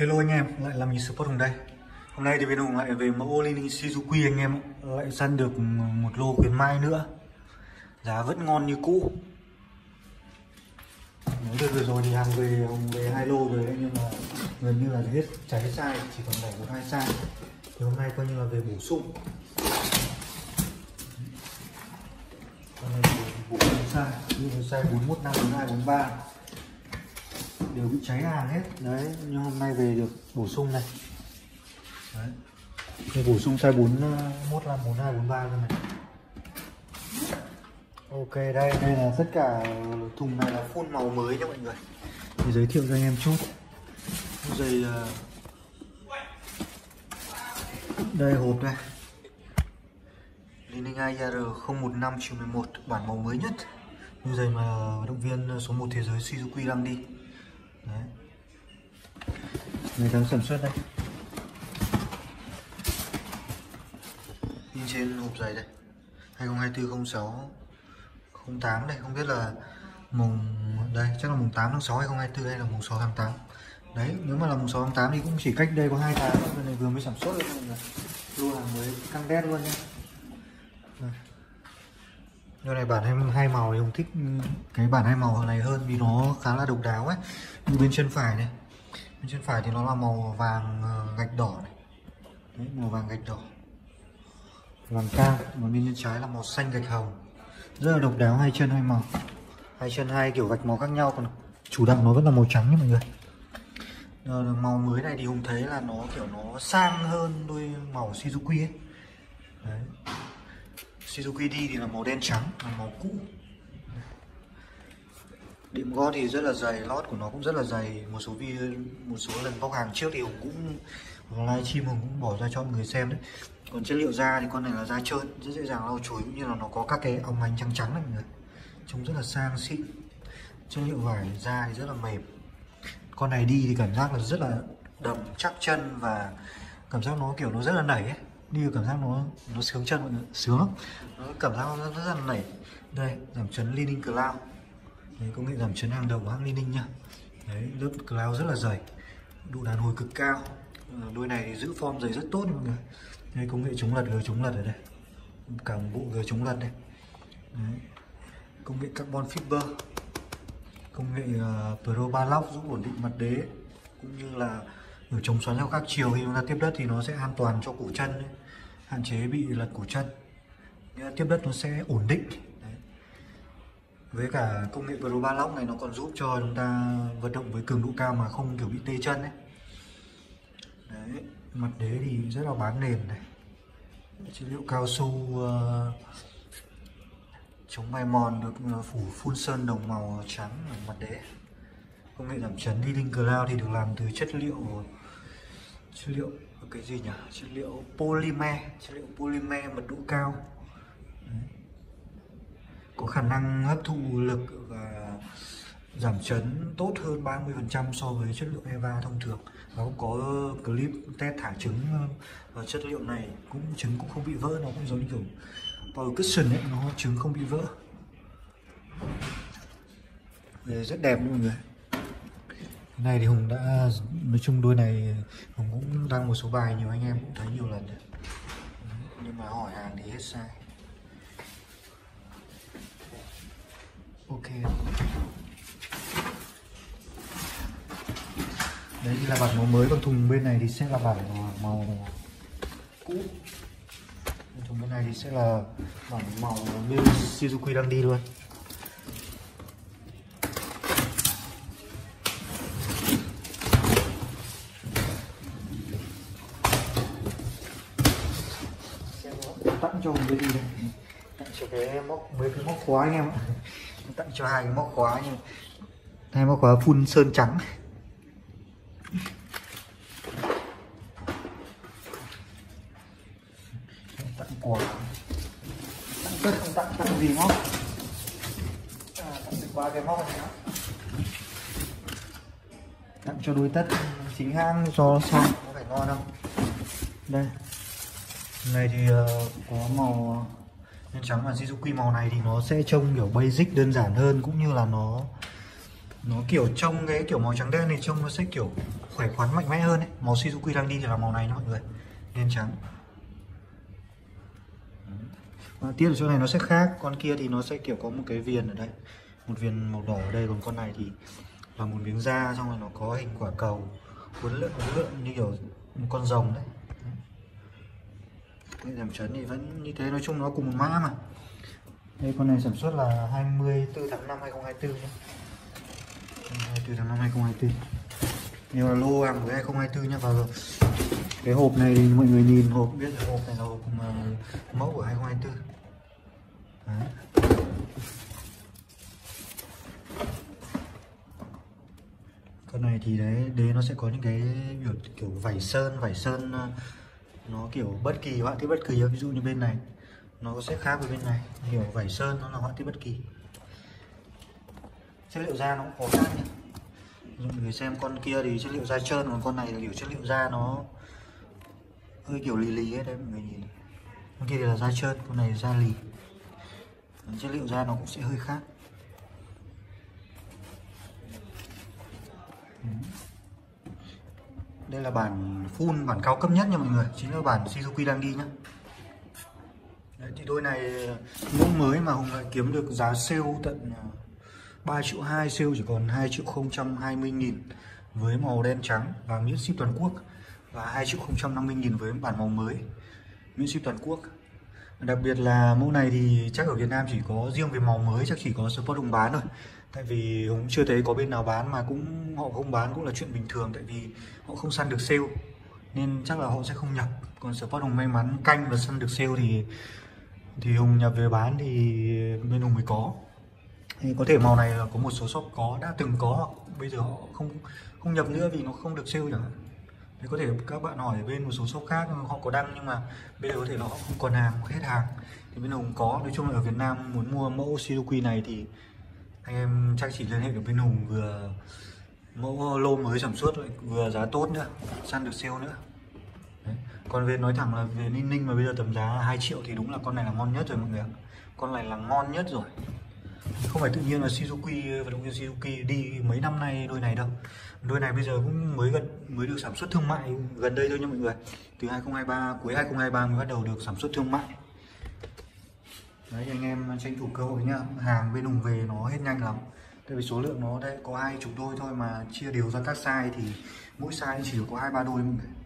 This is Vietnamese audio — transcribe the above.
Hello anh em, lại là mình Sport Hùng đây. Hôm nay thì bên Hùng lại về mẫu Li-Ning Shizuki anh em, lại săn được một lô khuyến mãi nữa. Giá vẫn ngon như cũ. Mới được vừa rồi thì hàng về Hùng về 2 lô rồi đấy, nhưng mà gần như là hết cháy size, chỉ còn lại 1-2 size. Thì hôm nay coi như là về bổ sung. Hôm nay bổ sung size, như size 41, 5, 42, 43 đều bị cháy hàng hết đấy, nhưng hôm nay về được bổ sung này đấy. Thì bổ sung size 41, 5, 42, 43 luôn này. Ok, đây là tất cả thùng này là full màu mới nha mọi người. Thì giới thiệu cho anh em chút dây đây, hộp đây Li-Ning IR 015/11 bản màu mới nhất, như giày mà vận động viên số 1 thế giới Shizuki đang đi đấy. Ngày tháng sản xuất đây, in trên hộp giày đây 2024-06-08 đây, không biết là mùng đây chắc là mùng 8 tháng 6 2024 hay là mùng 6 tháng 8 đấy. Nếu mà là mùng 6 tháng 8 thì cũng chỉ cách đây có 2 tháng, bên này vừa mới sản xuất rồi, lô hàng mới căng đét luôn nhé. Điều này bản hai màu thì Hùng thích cái bản hai màu này hơn vì nó khá là độc đáo ấy. Như bên chân phải này, bên chân phải thì nó là màu vàng gạch đỏ này đấy, màu vàng gạch đỏ vàng cam, còn bên chân trái là màu xanh gạch hồng, rất là độc đáo. Hai chân hai màu, hai chân hai kiểu gạch màu khác nhau, còn chủ đạo nó vẫn là màu trắng nha mọi người. Màu mới này thì Hùng thấy là nó kiểu nó sang hơn đôi màu Shizuki ấy đấy. Shizuki đi thì là màu đen trắng, là màu cũ. Đệm gót thì rất là dày, lót của nó cũng rất là dày. Một số lần bóc hàng trước thì Hùng cũng livestream Hùng cũng bỏ ra cho mọi người xem đấy. Còn chất liệu da thì con này là da trơn, rất dễ dàng lau chùi, cũng như là nó có các cái óng ánh trắng trắng này mọi người, trông rất là sang xịn. Chất liệu vải da thì rất là mềm. Con này đi thì cảm giác là rất là đầm chắc chân, và cảm giác nó kiểu nó rất là nảy ấy. Đi cảm giác nó sướng chân mọi người, sướng lắm. Nó cảm giác nó rất là nảy. Đây, giảm chấn Li-Ning Cloud. Đấy, công nghệ giảm chấn hàng đầu của hãng Li-Ning nha. Đấy, lớp Cloud rất là dày, độ đàn hồi cực cao. Đôi này thì giữ form giày rất tốt mọi người. Đây, công nghệ chống lật, chống lật ở đây, cả một bộ gờ chống lật đây. Đấy. Công nghệ carbon fiber, công nghệ Pro 3 lock giúp ổn định mặt đế, cũng như là ở chống xoắn theo các chiều. Khi chúng ta tiếp đất thì nó sẽ an toàn cho cổ chân đấy, hạn chế bị lật cổ chân. Tiếp đất nó sẽ ổn định đấy. Với cả công nghệ Pro 3 lock này nó còn giúp cho chúng ta vận động với cường độ cao mà không kiểu bị tê chân đấy. Đấy, mặt đế thì rất là bám nền này, chất liệu cao su chống bay mòn, được phủ phun sơn đồng màu trắng ở mặt đế. Công nghệ giảm chấn Li-Ning Cloud thì được làm từ chất liệu cái gì nhỉ, chất liệu polymer mật độ cao. Đấy. Có khả năng hấp thụ lực và giảm chấn tốt hơn 30% so với chất liệu EVA thông thường. Nó cũng có clip test thả trứng và chất liệu này trứng cũng không bị vỡ, nó cũng giống như kiểu Power Cushion ấy, nó trứng không bị vỡ. Đấy, rất đẹp mọi người. Cái này thì Hùng đã, nói chung đôi này Hùng cũng đăng một số bài, nhiều anh em cũng thấy nhiều lần rồi. Nhưng mà hỏi hàng thì hết size. Ok. Đấy thì là bản màu mới, còn thùng bên này thì sẽ là bản màu cũ. Thùng bên này thì sẽ là bản màu như Shizuki đang đi luôn. Tặng cho Hùng cái gì đây? Tặng cho mấy cái móc khóa anh em ạ. Tặng cho 2 cái móc khóa, nhưng 2 móc khóa phun sơn trắng. Tặng quà, tặng tất không tặng gì móc. Tặng được 3 cái móc này đó. Tặng cho đôi tất chính hãng cho xong, có phải ngon không? Đây này thì có màu đen trắng và Shizuki. Màu này thì nó sẽ trông kiểu basic đơn giản hơn, cũng như là nó Nó kiểu trông cái kiểu màu trắng đen thì trông nó sẽ kiểu khỏe khoắn mạnh mẽ hơn ấy. Màu Shizuki đang đi thì là màu này nha mọi người, đen trắng. Tiết ở chỗ này nó sẽ khác, con kia thì nó sẽ kiểu có một cái viền ở đây, một viền màu đỏ ở đây, còn con này thì là một miếng da, xong rồi nó có hình quả cầu uốn lượn như kiểu một con rồng đấy. Cái giảm chấn thì vẫn như thế, nói chung nó cùng một mã mà. Đây, con này sản xuất là 24 tháng 5 2024 nhé. 24 tháng 5 2024. Nhưng mà lô hàng với 2024 nhá. Và cái hộp này thì mọi người nhìn hộp biết là hộp này là hộp mà mẫu của 2024. Đấy. Con này thì đấy nó sẽ có những cái biểu kiểu vảy sơn nó kiểu bất kỳ, họa tiết bất kỳ. Ví dụ như bên này nó sẽ khác với bên này, kiểu vảy sơn nó là họa tiết bất kỳ. Chất liệu da nó cũng khó khác nhé. Mọi người xem con kia thì chất liệu da trơn, còn con này là kiểu chất liệu da nó hơi kiểu lì lì ấy đấy mọi người nhìn. Con kia thì là da trơn, con này da lì. Chất liệu da nó cũng sẽ hơi khác. Đây là bản full, bản cao cấp nhất nha mọi người, chính là bản Shizuki đang đi nhá. Đấy, thì đôi này mẫu mới mà Hùng lại kiếm được giá sale tận 3,2 triệu, sale chỉ còn 2.020.000 với màu đen trắng và miễn ship toàn quốc, và 2.050.000 với bản màu mới miễn ship toàn quốc. Đặc biệt là mẫu này thì chắc ở Việt Nam chỉ có riêng về màu mới chắc chỉ có Sport Hùng bán thôi. Tại vì Hùng chưa thấy có bên nào bán, mà cũng họ không bán cũng là chuyện bình thường, tại vì họ không săn được sale nên chắc là họ sẽ không nhập. Còn Sport Hùng may mắn canh và săn được sale thì Hùng nhập về bán thì bên Hùng mới có. Thì có thể màu này là có một số shop đã từng có, hoặc bây giờ họ không nhập nữa vì nó không được sale chẳng hạn. Thì có thể các bạn hỏi bên một số shop khác họ có đăng, nhưng mà bây giờ có thể là họ không còn hàng, hết hàng. Thì bên Hùng có. Nói chung là ở Việt Nam muốn mua mẫu Shizuki này thì anh em chắc chỉ liên hệ được bên Hùng, vừa mẫu lô mới sản xuất vừa giá tốt nữa, săn được sale nữa. Đấy. Còn về nói thẳng là về Ninh mà bây giờ tầm giá 2 triệu thì đúng là con này là ngon nhất rồi mọi người ạ. Con này là ngon nhất rồi. Không phải tự nhiên là Shizuki, vận động viên Shizuki đi mấy năm nay đôi này đâu. Đôi này bây giờ cũng mới được sản xuất thương mại gần đây thôi nha mọi người. Từ 2023, cuối 2023 mới bắt đầu được sản xuất thương mại. Đấy, anh em tranh thủ cơ hội nhá. Hàng bên Hùng về nó hết nhanh lắm. Tại vì số lượng nó đây có 20 đôi thôi, mà chia đều ra các size thì mỗi size chỉ có 2-3 đôi mọi người.